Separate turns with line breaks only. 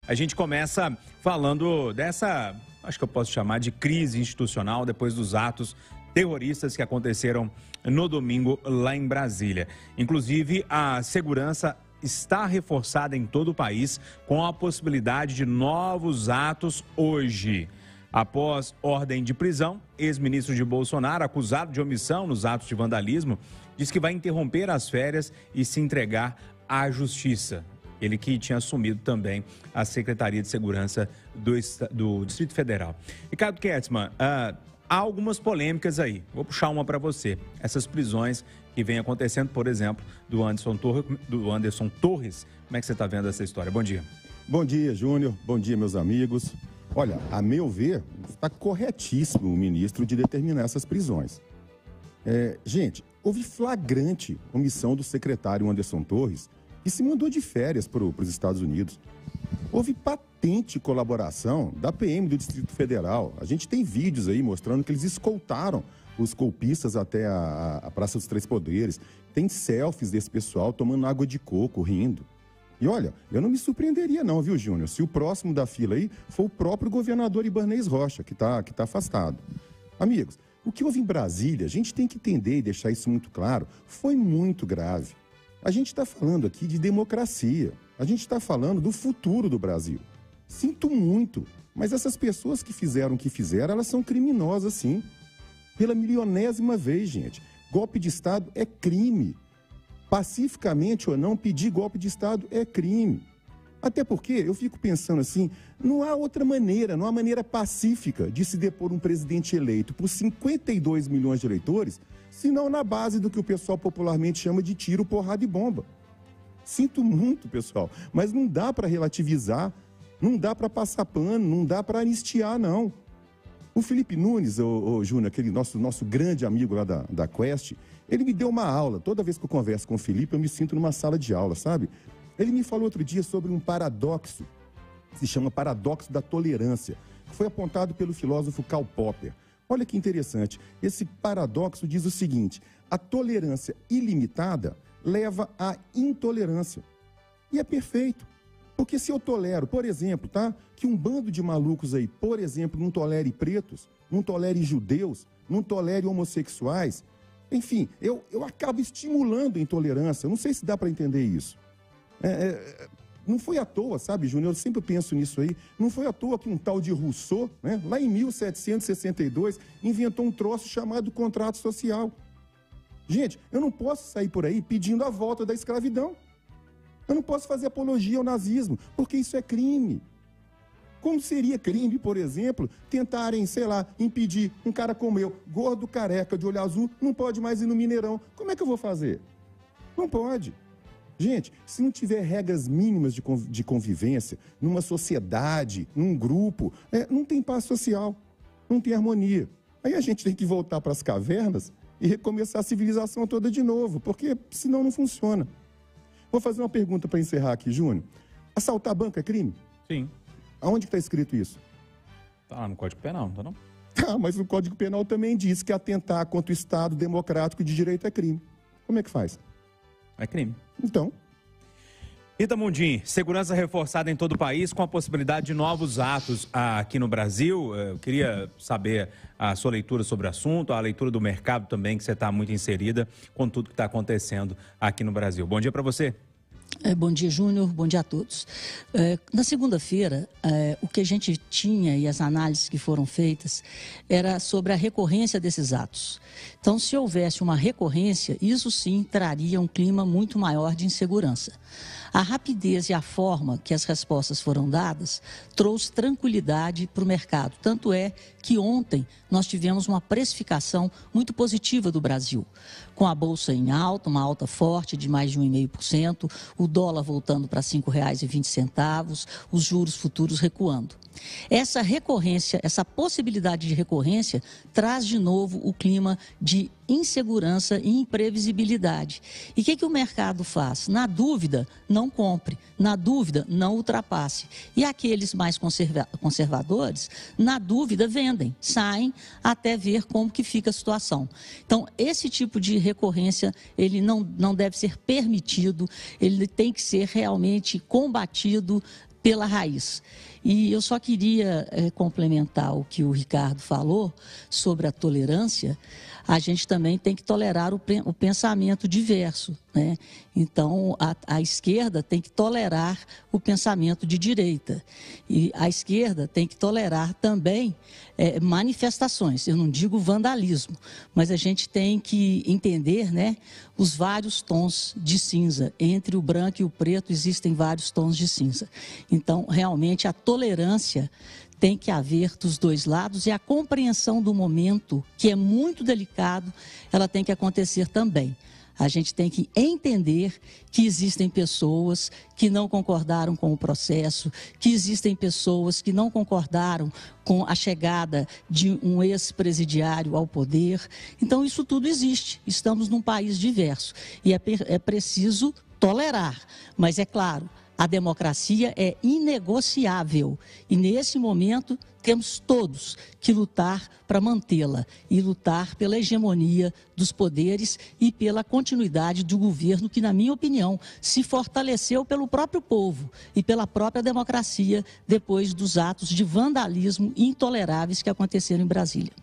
A gente começa falando dessa, acho que eu posso chamar de crise institucional depois dos atos terroristas que aconteceram no domingo lá em Brasília. Inclusive, a segurança está reforçada em todo o país com a possibilidade de novos atos hoje. Após ordem de prisão, ex-ministro de Bolsonaro, acusado de omissão nos atos de vandalismo, diz que vai interromper as férias e se entregar à justiça. Ele que tinha assumido também a Secretaria de Segurança do Distrito Federal. Ricardo Kertzmann, há algumas polêmicas aí. Vou puxar uma para você. Essas prisões que vêm acontecendo, por exemplo, do Anderson Torres. Como é que você está vendo essa história? Bom dia.
Bom dia, Júnior. Bom dia, meus amigos. Olha, a meu ver, está corretíssimo o ministro de determinar essas prisões. Gente, houve flagrante omissão do secretário Anderson Torres, que se mandou de férias para os Estados Unidos. Houve patente colaboração da PM do Distrito Federal. A gente tem vídeos aí mostrando que eles escoltaram os golpistas até a Praça dos Três Poderes. Tem selfies desse pessoal tomando água de coco, rindo. E olha, eu não me surpreenderia não, viu, Júnior, se o próximo da fila aí for o próprio governador Ibanez Rocha, que tá afastado. Amigos, o que houve em Brasília, a gente tem que entender e deixar isso muito claro, foi muito grave. A gente está falando aqui de democracia, a gente está falando do futuro do Brasil. Sinto muito, mas essas pessoas que fizeram o que fizeram, elas são criminosas sim. Pela milionésima vez, gente. Golpe de Estado é crime. Pacificamente ou não, pedir golpe de Estado é crime. Até porque eu fico pensando assim, não há outra maneira, não há maneira pacífica de se depor um presidente eleito por 52 milhões de eleitores, senão na base do que o pessoal popularmente chama de tiro, porrada e bomba. Sinto muito, pessoal, mas não dá para relativizar, não dá para passar pano, não dá para anistiar, não. O Felipe Nunes, o Júnior, aquele nosso grande amigo lá da Quest, ele me deu uma aula. Toda vez que eu converso com o Felipe, eu me sinto numa sala de aula, sabe? Ele me falou outro dia sobre um paradoxo, que se chama paradoxo da tolerância, que foi apontado pelo filósofo Karl Popper. Olha que interessante, esse paradoxo diz o seguinte: a tolerância ilimitada leva à intolerância. E é perfeito, porque se eu tolero, por exemplo, que um bando de malucos aí, por exemplo, não tolere pretos, não tolere judeus, não tolere homossexuais, enfim, eu acabo estimulando a intolerância. Eu não sei se dá para entender isso. Não foi à toa, sabe, Júnior? Eu sempre penso nisso aí. Não foi à toa que um tal de Rousseau, lá em 1762, inventou um troço chamado contrato social. Gente, eu não posso sair por aí pedindo a volta da escravidão. Eu não posso fazer apologia ao nazismo, porque isso é crime. Como seria crime, por exemplo, tentarem, sei lá, impedir um cara como eu, gordo, careca, de olho azul, não pode mais ir no Mineirão. Como é que eu vou fazer? Não pode. Gente, se não tiver regras mínimas de convivência, numa sociedade, num grupo, não tem paz social, não tem harmonia. Aí a gente tem que voltar para as cavernas e recomeçar a civilização toda de novo, porque senão não funciona. Vou fazer uma pergunta para encerrar aqui, Júnior. Assaltar banco é crime?
Sim.
Aonde que está escrito isso?
Tá no Código Penal, não tá não?
Tá, mas o Código Penal também diz que atentar contra o Estado democrático de direito é crime. Como é que faz?
É crime.
Então.
Rita Mundim, segurança reforçada em todo o país com a possibilidade de novos atos aqui no Brasil. Eu queria saber a sua leitura sobre o assunto, a leitura do mercado também, que você está muito inserida com tudo que está acontecendo aqui no Brasil. Bom dia para você.
Bom dia, Júnior. Bom dia a todos. Na segunda-feira, o que a gente tinha e as análises que foram feitas era sobre a recorrência desses atos. Então, se houvesse uma recorrência, isso sim traria um clima muito maior de insegurança. A rapidez e a forma que as respostas foram dadas trouxe tranquilidade para o mercado. Tanto é que ontem nós tivemos uma precificação muito positiva do Brasil, com a Bolsa em alta, uma alta forte de mais de 1,5%, o dólar voltando para R$ 5,20, os juros futuros recuando. Essa recorrência, essa possibilidade de recorrência, traz de novo o clima de insegurança e imprevisibilidade. E o que o mercado faz? Na dúvida, não compre. Na dúvida, não ultrapasse. E aqueles mais conservadores, na dúvida, vendem, saem até ver como que fica a situação. Então, esse tipo de recorrência, ele não deve ser permitido, ele tem que ser realmente combatido pela raiz. E eu só queria complementar o que o Ricardo falou sobre a tolerância. A gente também tem que tolerar o pensamento diverso, né? Então, a esquerda tem que tolerar o pensamento de direita. E a esquerda tem que tolerar também manifestações. Eu não digo vandalismo, mas a gente tem que entender, né, os vários tons de cinza. Entre o branco e o preto existem vários tons de cinza. Então, realmente, a tolerância tem que haver dos dois lados e a compreensão do momento, que é muito delicado, ela tem que acontecer também. A gente tem que entender que existem pessoas que não concordaram com o processo, que existem pessoas que não concordaram com a chegada de um ex-presidiário ao poder. Então, isso tudo existe. Estamos num país diverso e é preciso tolerar, mas é claro, a democracia é inegociável e, nesse momento, temos todos que lutar para mantê-la e lutar pela hegemonia dos poderes e pela continuidade do governo que, na minha opinião, se fortaleceu pelo próprio povo e pela própria democracia depois dos atos de vandalismo intoleráveis que aconteceram em Brasília.